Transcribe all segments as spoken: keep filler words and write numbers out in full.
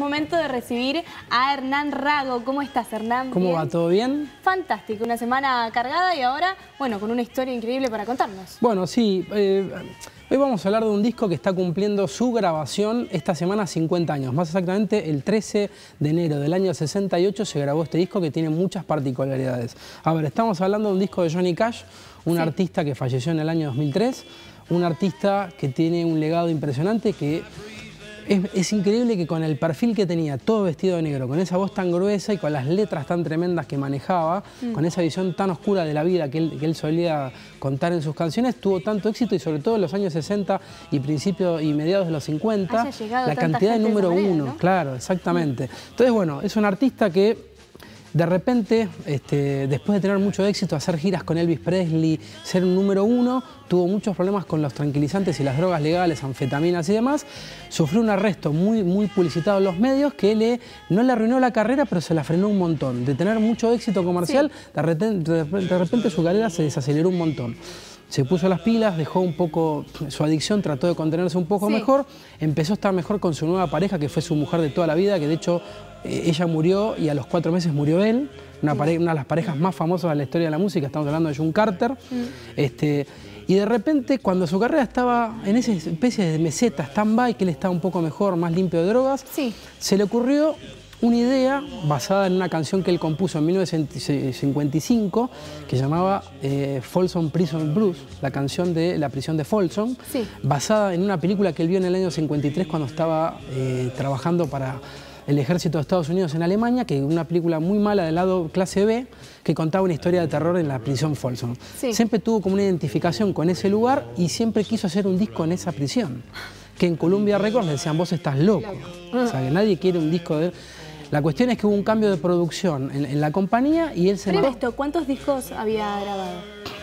momento de recibir a Hernán Rago. ¿Cómo estás, Hernán? ¿Cómo ¿Bien? va? ¿Todo bien? Fantástico, una semana cargada y ahora, bueno, con una historia increíble para contarnos. Bueno, sí. Eh, hoy vamos a hablar de un disco que está cumpliendo su grabación esta semana cincuenta años. Más exactamente, el trece de enero del año sesenta y ocho se grabó este disco que tiene muchas particularidades. A ver, estamos hablando de un disco de Johnny Cash, un sí. artista que falleció en el año dos mil tres, un artista que tiene un legado impresionante, que es, es increíble que con el perfil que tenía, todo vestido de negro, con esa voz tan gruesa y con las letras tan tremendas que manejaba, mm. con esa visión tan oscura de la vida que él, que él solía contar en sus canciones, tuvo tanto éxito y sobre todo en los años sesenta y principios y mediados de los cincuenta, la cantidad de número de manera, uno, ¿no? Claro, exactamente. Mm. Entonces, bueno, es un artista que de repente, este, después de tener mucho éxito, hacer giras con Elvis Presley, ser un número uno, tuvo muchos problemas con los tranquilizantes y las drogas legales, anfetaminas y demás. Sufrió un arresto muy, muy publicitado en los medios que le, no le arruinó la carrera, pero se la frenó un montón. De tener mucho éxito comercial, sí. de, repente, de repente su carrera se desaceleró un montón. Se puso las pilas, dejó un poco su adicción, trató de contenerse un poco sí. mejor, empezó a estar mejor con su nueva pareja, que fue su mujer de toda la vida, que de hecho eh, ella murió y a los cuatro meses murió él, una, pare una de las parejas más famosas de la historia de la música, estamos hablando de June Carter. Mm. Este, y de repente, cuando su carrera estaba en esa especie de meseta, stand-by, que él estaba un poco mejor, más limpio de drogas, sí. se le ocurrió una idea basada en una canción que él compuso en mil novecientos cincuenta y cinco que llamaba eh, Folsom Prison Blues, la canción de la prisión de Folsom, sí. basada en una película que él vio en el año cincuenta y tres cuando estaba eh, trabajando para el ejército de Estados Unidos en Alemania, que es una película muy mala del lado clase B, que contaba una historia de terror en la prisión Folsom. Sí. Siempre tuvo como una identificación con ese lugar y siempre quiso hacer un disco en esa prisión, que en Columbia Records le decían, vos estás loco, o sea, que nadie quiere un disco de... La cuestión es que hubo un cambio de producción en, en la compañía y él se... Pero esto, ¿cuántos discos había grabado?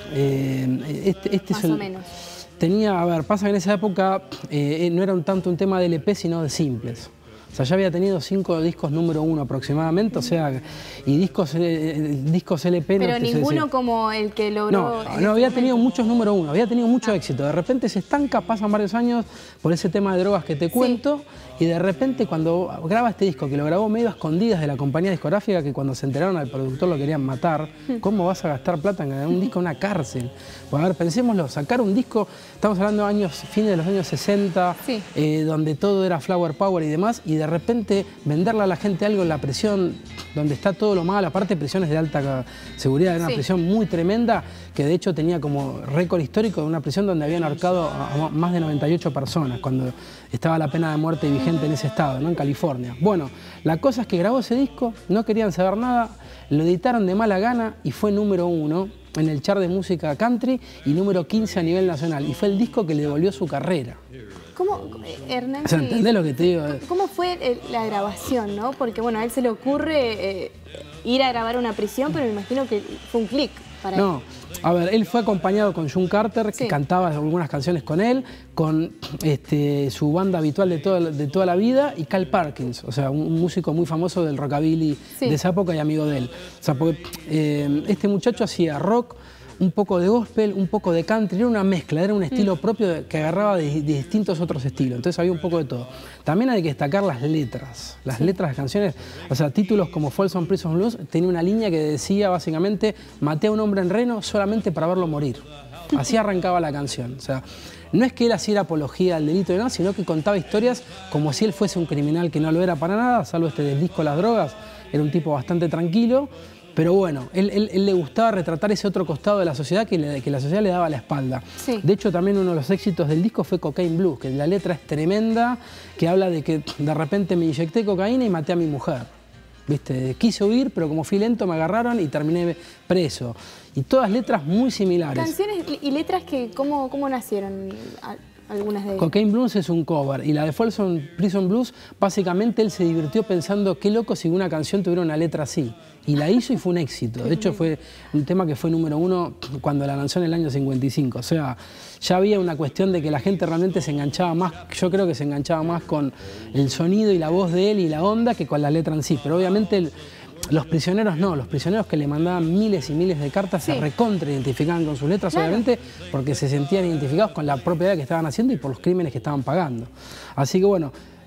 Eh, este, este Más es el, o menos. Tenía, a ver, pasa que en esa época eh, no era un tanto un tema de L P, sino de simples. O sea, ya había tenido cinco discos número uno aproximadamente, o sea, y discos, eh, discos L P... Pero no, ninguno como el que logró... No, no, no había tenido muchos número uno, había tenido mucho ah. éxito. De repente se estanca, pasan varios años por ese tema de drogas que te cuento, sí. y de repente cuando graba este disco, que lo grabó medio a escondidas de la compañía discográfica, que cuando se enteraron al productor lo querían matar, ¿cómo vas a gastar plata en ganar un disco en una cárcel? Pues a ver, pensémoslo, sacar un disco, estamos hablando de años, fines de los años sesenta, sí. eh, donde todo era flower power y demás, y de repente venderle a la gente algo en la prisión, donde está todo lo malo, aparte prisiones de alta seguridad, era una sí. prisión muy tremenda, que de hecho tenía como récord histórico de una prisión donde habían ahorcado a más de noventa y ocho personas, cuando estaba la pena de muerte vigente en ese estado, ¿no? En California. Bueno, la cosa es que grabó ese disco, no querían saber nada, lo editaron de mala gana y fue número uno en el chart de música country y número quince a nivel nacional, y fue el disco que le devolvió su carrera. ¿Cómo, Hernán? O sea, ¿entendés lo que te digo? ¿Cómo fue la grabación, no? Porque, bueno, a él se le ocurre eh, ir a grabar una prisión, pero me imagino que fue un clic para él. No, a ver, él fue acompañado con June Carter, que sí. cantaba algunas canciones con él, con este, su banda habitual de toda, de toda la vida, y Carl Perkins, o sea, un, un músico muy famoso del rockabilly sí. de esa época y amigo de él. O sea, porque eh, este muchacho hacía rock, un poco de gospel, un poco de country, era una mezcla, era un estilo mm. propio de, que agarraba de, de distintos otros estilos, entonces había un poco de todo. También hay que destacar las letras, las sí. letras de canciones, o sea, títulos como Folsom Prison Blues, tenía una línea que decía básicamente, maté a un hombre en Reno solamente para verlo morir. Así arrancaba la canción, o sea, no es que él hacía apología al delito de nada, sino que contaba historias como si él fuese un criminal que no lo era para nada, salvo este del disco Las Drogas, era un tipo bastante tranquilo. Pero bueno, él, él, él le gustaba retratar ese otro costado de la sociedad que, le, que la sociedad le daba la espalda. Sí. De hecho, también uno de los éxitos del disco fue Cocaine Blues, que la letra es tremenda, que habla de que de repente me inyecté cocaína y maté a mi mujer. ¿Viste? Quise huir, pero como fui lento me agarraron y terminé preso. Y todas letras muy similares. Canciones y letras que, ¿cómo, cómo nacieron? Algunas de ellas. Cocaine Blues es un cover y la de Folsom Prison Blues, básicamente él se divirtió pensando qué loco si una canción tuviera una letra así. Y la hizo y fue un éxito. De hecho fue un tema que fue número uno cuando la lanzó en el año cincuenta y cinco. O sea, ya había una cuestión de que la gente realmente se enganchaba más, yo creo que se enganchaba más con el sonido y la voz de él y la onda que con la letra en sí. Pero obviamente el, los prisioneros no, los prisioneros que le mandaban miles y miles de cartas sí. se recontra identificaban con sus letras, claro. obviamente, porque se sentían identificados con la propiedad que estaban haciendo y por los crímenes que estaban pagando. Así que bueno,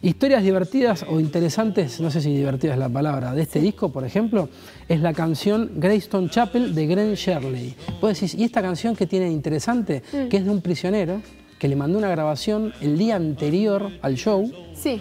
Historias divertidas o interesantes, no sé si divertida es la palabra, de este sí. disco, por ejemplo, es la canción Greystone Chapel de Glenn Shirley. Vos decís, ¿y esta canción qué tiene de interesante? Mm. Que es de un prisionero que le mandó una grabación el día anterior al show. Sí.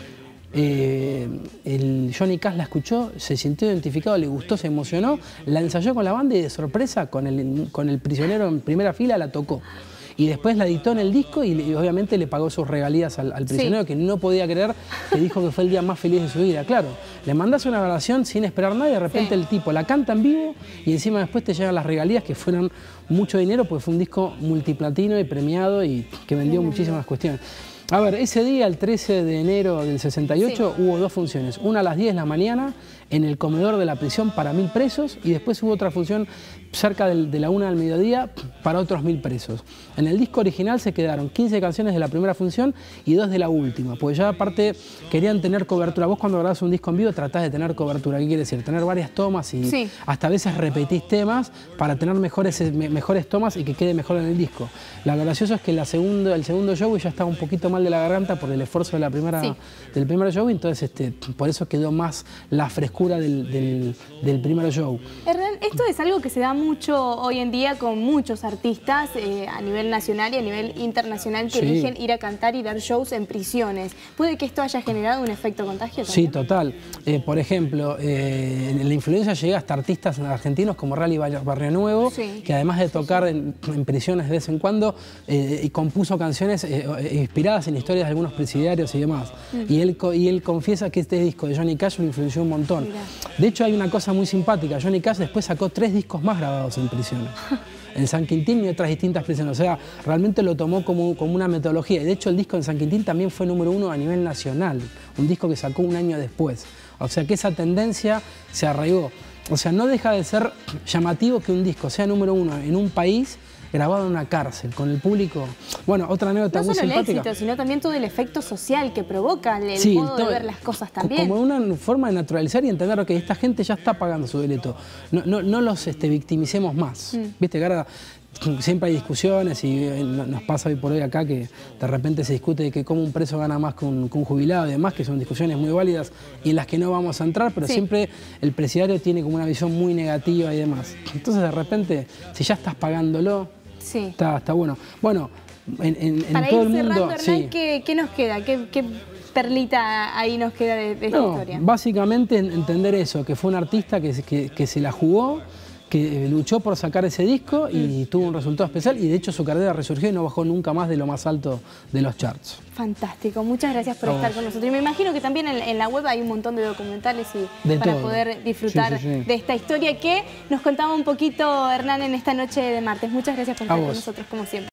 Eh, el Johnny Cash la escuchó, se sintió identificado, le gustó, se emocionó, la ensayó con la banda y de sorpresa con el, con el prisionero en primera fila la tocó. Y después la editó en el disco y, y obviamente le pagó sus regalías al, al prisionero, sí. que no podía creer, que dijo que fue el día más feliz de su vida. Claro, le mandás una grabación sin esperar nada y de repente sí. el tipo la canta en vivo y encima después te llegan las regalías que fueron mucho dinero, porque fue un disco multiplatino y premiado y que vendió sí. muchísimas cuestiones. A ver, ese día, el trece de enero del sesenta y ocho, sí. hubo dos funciones. Una a las diez de la mañana en el comedor de la prisión para mil presos y después hubo otra función cerca de, de la una del mediodía para otros mil presos. En el disco original se quedaron quince canciones de la primera función y dos de la última, porque ya aparte querían tener cobertura. Vos cuando grabás un disco en vivo tratás de tener cobertura. ¿Qué quiere decir? Tener varias tomas y sí. hasta a veces repetís temas para tener mejores, mejores tomas y que quede mejor en el disco. Lo gracioso es que la segundo, el segundo show ya estaba un poquito mal de la garganta por el esfuerzo de la primera, sí. del primer show, entonces este, por eso quedó más la frescura del, del, del primer show. Hernán, esto es algo que se da mucho hoy en día con muchos artistas eh, a nivel nacional y a nivel internacional que sí. eligen ir a cantar y dar shows en prisiones. ¿Puede que esto haya generado un efecto contagio también? Sí, total. Eh, por ejemplo, eh, la influencia llega hasta artistas argentinos como Rally Barrio Nuevo, sí. que además de tocar en, en prisiones de vez en cuando, eh, y compuso canciones eh, inspiradas en historias de algunos presidiarios y demás. Mm. Y, él, y él confiesa que este disco de Johnny Cash lo influenció un montón. Mirá. De hecho, hay una cosa muy simpática. Johnny Cash después sacó tres discos más grabados en prisiones. En San Quintín y otras distintas prisiones. O sea, realmente lo tomó como, como una metodología. Y de hecho, el disco en San Quintín también fue número uno a nivel nacional. Un disco que sacó un año después. O sea, que esa tendencia se arraigó. O sea, no deja de ser llamativo que un disco sea número uno en un país grabado en una cárcel, con el público. Bueno, otra anécdota muy simpática. No solo el éxito, sino también todo el efecto social que provoca, el sí, modo todo, de ver las cosas también. Como una forma de naturalizar y entender que esta gente ya está pagando su delito. No, no, no los este, victimicemos más. Mm. Viste que ahora siempre hay discusiones y nos pasa hoy por hoy acá que de repente se discute de que cómo un preso gana más que un, que un jubilado y demás, que son discusiones muy válidas y en las que no vamos a entrar, pero sí. siempre el presidiario tiene como una visión muy negativa y demás. Entonces de repente, si ya estás pagándolo, sí. está, está bueno. Bueno, en, en, en Para todo ir el cerrando, mundo... Hernán, sí. ¿qué, ¿qué nos queda? ¿Qué, qué perlita ahí nos queda de, de esta no, historia? Básicamente entender eso, que fue un artista que, que, que se la jugó, que luchó por sacar ese disco y mm. tuvo un resultado especial y de hecho su carrera resurgió y no bajó nunca más de lo más alto de los charts. Fantástico, muchas gracias por oh. estar con nosotros. Y me imagino que también en, en la web hay un montón de documentales y de para todo. poder disfrutar sí, sí, sí. de esta historia que nos contaba un poquito Hernán en esta noche de martes. Muchas gracias por estar con nosotros como siempre.